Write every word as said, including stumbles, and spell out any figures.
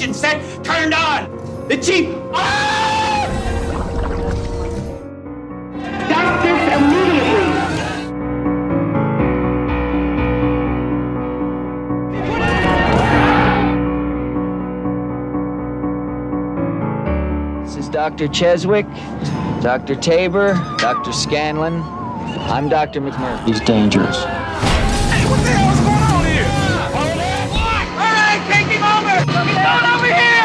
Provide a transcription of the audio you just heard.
adaptation set turned on. The chief. Ah! Doctors immediately. This is Doctor Cheswick, Doctor Tabor, Doctor Scanlon. I'm Doctor McMurphy. He's dangerous. Hey, what the hell is going on here? Hold on. All right, take him over. Get on over here.